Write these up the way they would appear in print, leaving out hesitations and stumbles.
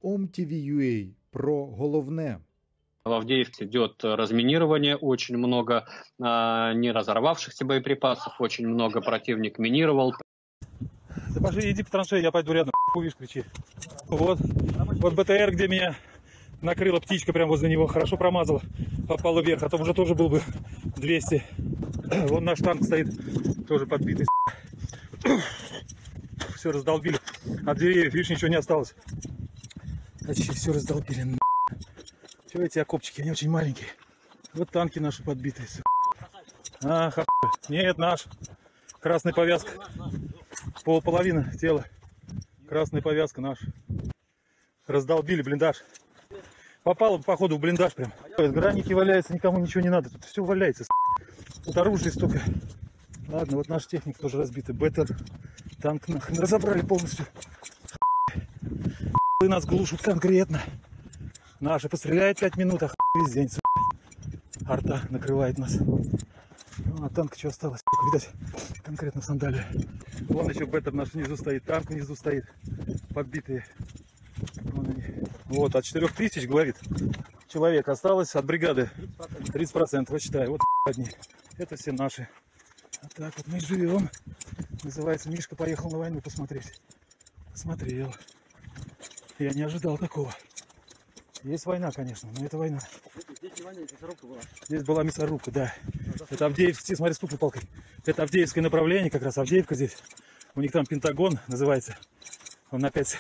OMTV.ua про головне. В Авдеевке идет разминирование, очень много не разорвавшихся боеприпасов, очень много противник минировал. Да пошли, иди по траншеи, я пойду рядом, увидишь, кричи. Вот БТР, где меня накрыла птичка, прямо возле него, хорошо промазала, попала вверх, а то уже тоже был бы 200. Вон наш танк стоит, тоже подбитый. Все раздолбили, от деревьев, видишь, ничего не осталось. Почти все раздолбили. Че эти окопчики, они очень маленькие. Вот танки наши подбитые. Нет, наш. Красная повязка. Половина тела. Красная повязка наш. Раздолбили блиндаж. Попало, походу, в блиндаж прям. Граники валяются, никому ничего не надо. Тут все валяется. Тут оружие столько. Ладно, вот наш техник тоже разбитый. Беттер. Танк нахрен разобрали полностью. И нас глушат конкретно. Наши постреляют 5 минут, а весь день. Арта накрывает нас. А танк что осталось? Видать, конкретно в сандале. Вон еще Беттер наш внизу стоит, танк внизу стоит. Подбитые. Вон они. Вот, от 4000, говорит, человек осталось от бригады. 30%, вот считай, вот одни. Это все наши. А так вот мы живем. Называется, Мишка поехал на войну посмотреть. Посмотрел. Я не ожидал такого. Есть война, конечно, но это война. Здесь не война, здесь мясорубка была. Здесь была мясорубка, да. Это Авдеевская, смотри, стукнул палкой. Это Авдеевское направление, как раз Авдеевка здесь. У них там Пентагон называется. Он на 5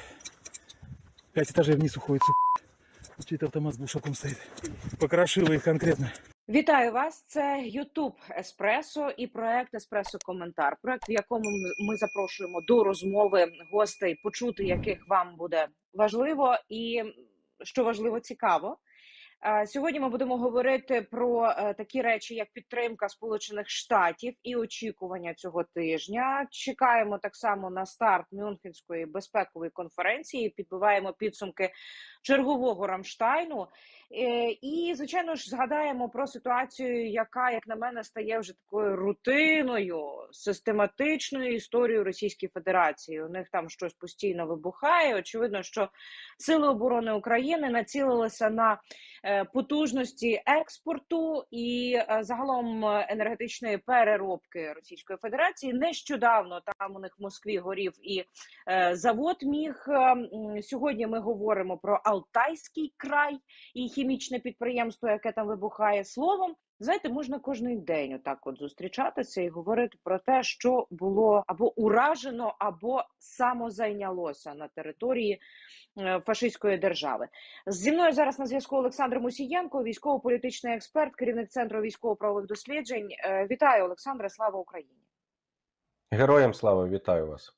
этажей вниз уходит. Чей-то автомат с глушаком стоит. Покрошило их конкретно. Вітаю вас. Це YouTube Еспресо і проект Еспресо Коментар. Проект, в якому ми запрошуємо до розмови гостей, почути яких вам буде важливо і, що важливо, цікаво. Сьогодні ми будемо говорити про такі речі, як підтримка Сполучених Штатів і очікування цього тижня. Чекаємо так само на старт Мюнхенської безпекової конференції, підбиваємо підсумки чергового Рамштайну. І, звичайно ж, згадаємо про ситуацію, яка, як на мене, стає вже такою рутиною, систематичною історією Російської Федерації. У них там щось постійно вибухає. Очевидно, що Сили оборони України націлилися на потужності експорту і загалом енергетичної переробки Російської Федерації. Нещодавно там у них в Москві горів і завод Міг. Сьогодні ми говоримо про Алтайський край і хімічне підприємство, яке там вибухає. Словом, знаєте, можна кожен день отак от зустрічатися і говорити про те, що було або уражено, або самозайнялося на території фашистської держави. Зі мною зараз на зв'язку Олександр Мусієнко, військово-політичний експерт, керівник Центру військово-правових досліджень. Вітаю, Олександре, слава Україні! Героям слава, вітаю вас!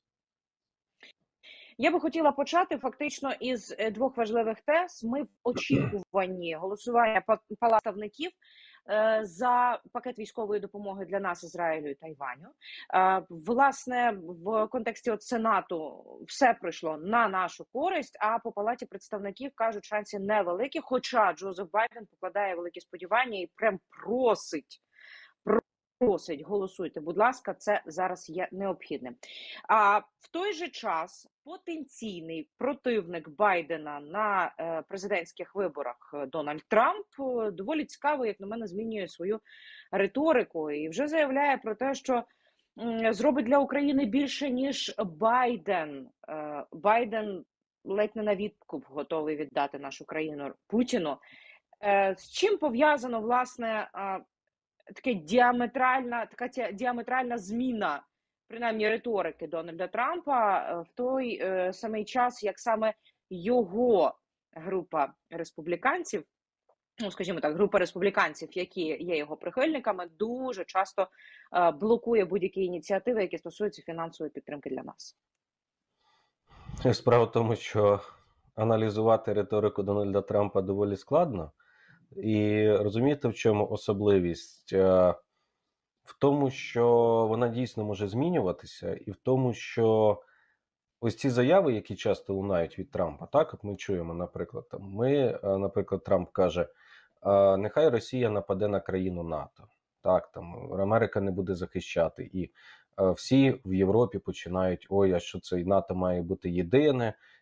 Я би хотіла почати фактично із двох важливих тез. Ми в очікуванні голосування представників за пакет військової допомоги для нас, Ізраїлю і Тайваню. Власне, в контексті от Сенату все пройшло на нашу користь, а по Палаті представників, кажуть, шанси невеликі, хоча Джозеф Байден покладає великі сподівання і прям просить, голосуйте, будь ласка, це зараз є необхідним. А в той же час потенційний противник Байдена на президентських виборах Дональд Трамп доволі цікаво, як на мене, змінює свою риторику і вже заявляє про те, що зробить для України більше, ніж Байден. Байден ледь не на відкуп готовий віддати нашу країну Путіну. З чим пов'язано, власне, така діаметральна зміна, принаймні, риторики Дональда Трампа в той самий час, як саме його група республіканців, ну, скажімо так, група республіканців, які є його прихильниками, дуже часто блокує будь-які ініціативи, які стосуються фінансової підтримки для нас. Справа в тому, що аналізувати риторику Дональда Трампа доволі складно. І розумієте, в чому особливість? В тому, що вона дійсно може змінюватися, і в тому, що ось ці заяви, які часто лунають від Трампа, так, от ми чуємо, наприклад, наприклад, Трамп каже, нехай Росія нападе на країну НАТО, так, там, Америка не буде захищати, і всі в Європі починають, ой, а що це НАТО має бути єдине,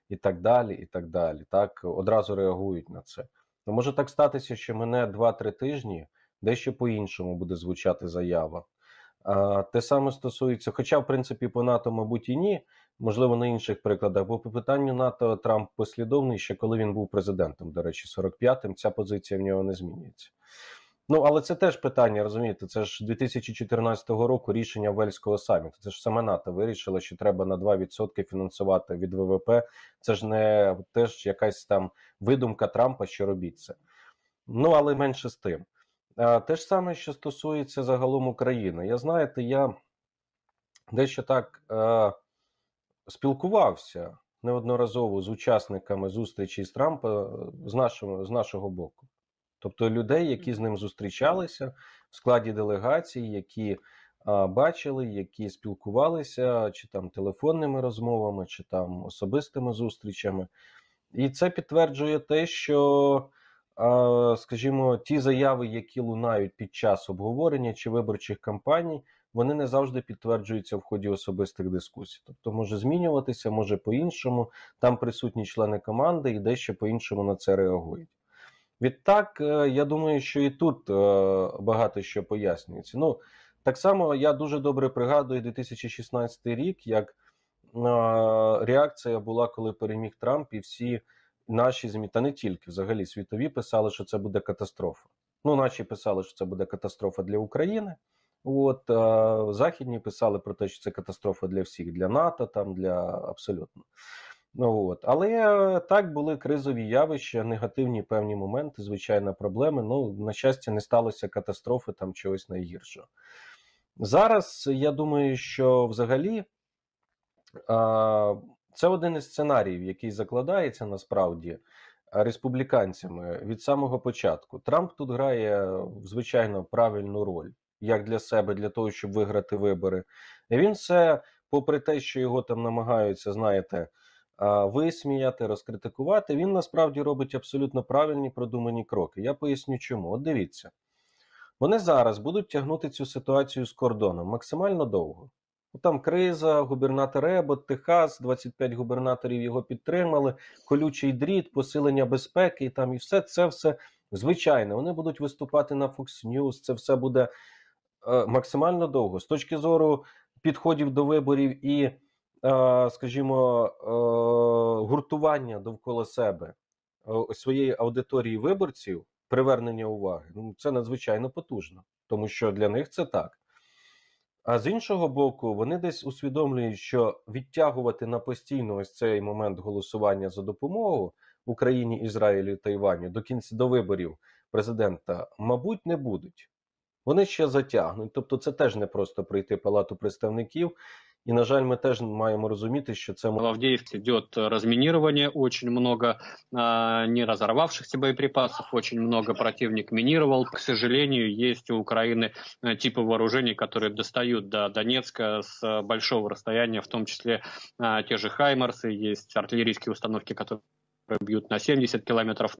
і так далі, і так далі. Так, одразу реагують на це. Ну, може так статися, що мене 2-3 тижні, дещо по-іншому буде звучати заява. Те саме стосується, хоча, в принципі, по НАТО, мабуть, і ні, можливо, на інших прикладах, бо по питанню НАТО Трамп послідовний, ще коли він був президентом, до речі, 45-м, ця позиція в нього не змінюється. Ну, але це теж питання, розумієте, це ж 2014 року рішення Вельського саміту. Це ж саме НАТО вирішило, що треба на 2% фінансувати від ВВП. Це ж не теж якась там видумка Трампа, що робіть це. Ну, але менше з тим. Те ж саме, що стосується загалом України. Я дещо так спілкувався неодноразово з учасниками зустрічі з Трампа з нашого боку. Тобто людей, які з ним зустрічалися в складі делегації, які бачили, які спілкувалися, чи там телефонними розмовами, чи там особистими зустрічами. І це підтверджує те, що, скажімо, ті заяви, які лунають під час обговорення чи виборчих кампаній, вони не завжди підтверджуються в ході особистих дискусій. Тобто може змінюватися, може по-іншому, там присутні члени команди і дещо по-іншому на це реагують. Відтак, я думаю, що і тут багато що пояснюється. Ну, так само я дуже добре пригадую 2016 рік, як реакція була, коли переміг Трамп, і всі наші ЗМІ, та не тільки, взагалі світові, писали, що це буде катастрофа. Ну, наші писали, що це буде катастрофа для України. От, західні писали про те, що це катастрофа для всіх, для НАТО, там, для абсолютно. Ну, от. Але так, були кризові явища, негативні певні моменти, звичайно, проблеми. Ну, на щастя, не сталося катастрофи, там чогось найгіршого. Зараз, я думаю, що взагалі це один із сценаріїв, який закладається насправді республіканцями від самого початку. Трамп тут грає, звичайно, правильну роль, як для себе, для того, щоб виграти вибори. І він все, попри те, що його там намагаються, знаєте, висміяти, розкритикувати, він насправді робить абсолютно правильні, продумані кроки. Я поясню чому. От дивіться, вони зараз будуть тягнути цю ситуацію з кордоном максимально довго. Там криза, губернатор Ебот, Техас, 25 губернаторів його підтримали, колючий дріт, посилення безпеки, і там і все, звичайно, вони будуть виступати на Fox News, це все буде максимально довго. З точки зору підходів до виборів і, скажімо, гуртування довкола себе своєї аудиторії виборців, привернення уваги, ну, це надзвичайно потужно, тому що для них це так. А з іншого боку, вони десь усвідомлюють, що відтягувати на постійно ось цей момент голосування за допомогу Україні, Ізраїлю і Тайваню до виборів президента, мабуть, не будуть. Вони ще затягнуть. Тобто це теж не просто пройти Палату представників. І, на жаль, ми теж маємо розуміти, що це... В Авдеевке идет разминирование, очень много не разорвавшихся боеприпасов, очень много противник минировал. К сожалению, есть у Украины типы вооружений, которые достают до Донецка с большого расстояния, в том числе те же «Хаймарсы», есть артиллерийские установки, которые бьют на 70 километров.